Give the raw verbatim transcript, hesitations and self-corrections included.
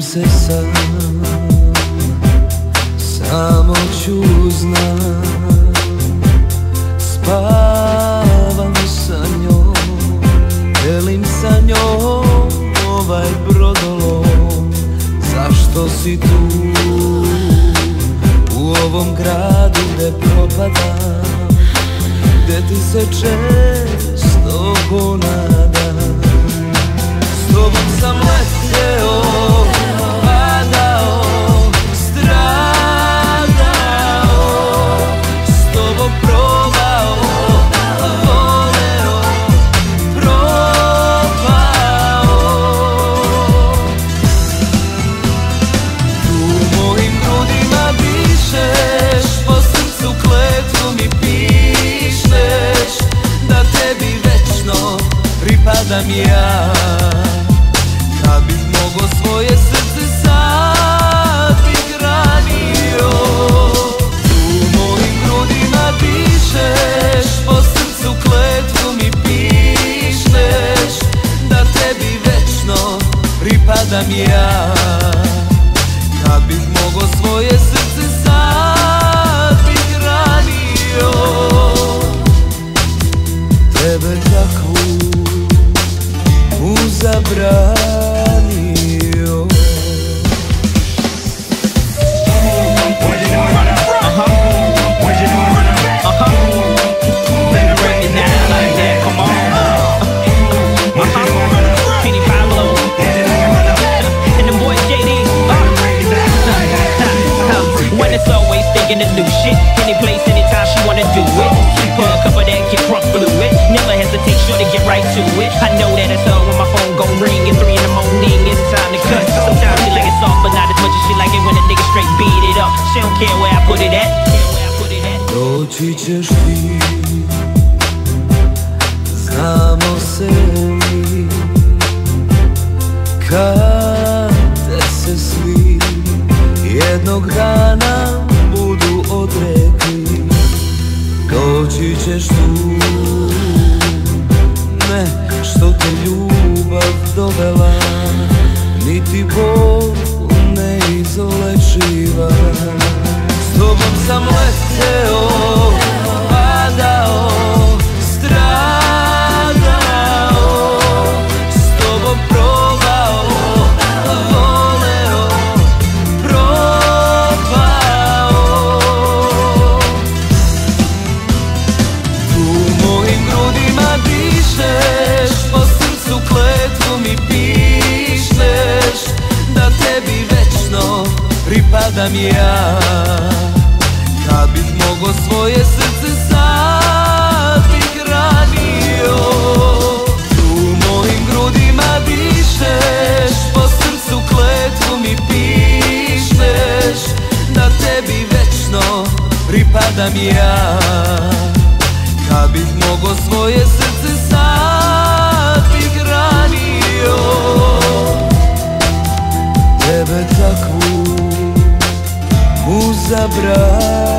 se sam, samo ću znam. Spavam sa njom, delim sa njom ovaj brodolom. Zašto si tu, u ovom gradu gde propadam, gde ti se često ponadam? S tobom sam leteo, padao, stradao, s tobom probao, voleo, propao. Tu mojim grudima dišeš, po srcu kletvu mi pišeš, da tebi večno pripadam ja. Kad bih mogo svoje srce sad bih ranio. Tu mojim grudima dišeš, po srcu kletvu mi pišeš, da tebi večno pripadam ja. Kad bih mogo svoje srce sad bih ranio. Tebe takvu mu zabranio. Thinking of new shit, any place, anytime she wanna do it. Keep her a cup of that, get drunk fluid. Never hesitate, sure to get right to it. I know that it's her when my phone gon' ring at three in the morning. It's time to cut. Sometimes she like it soft, but not as much as she like it when a nigga straight beat it up. She don't care where I put it at. Doći ćeš ti, znamo se mi, kad te se svi jednog dana budu odrekli. Doći ćeš tu, ne što te ljubav dovela, niti bol ne izolečiva. S tobom sam leteo, padao, stradao, s tobom probao, voleo, propao. Tu mojim grudima dišeš, po srcu kletvu mi pišeš, da tebi večno pripadam ja. Kad bih mogo svoje srce sad bih ranio. Tu mojim grudima dišeš, po srcu kletvu mi pišeš, da tebi večno pripadam ja. Kad bih mogo svoje srce sad bih ranio. Tebe takvu mu zabranio.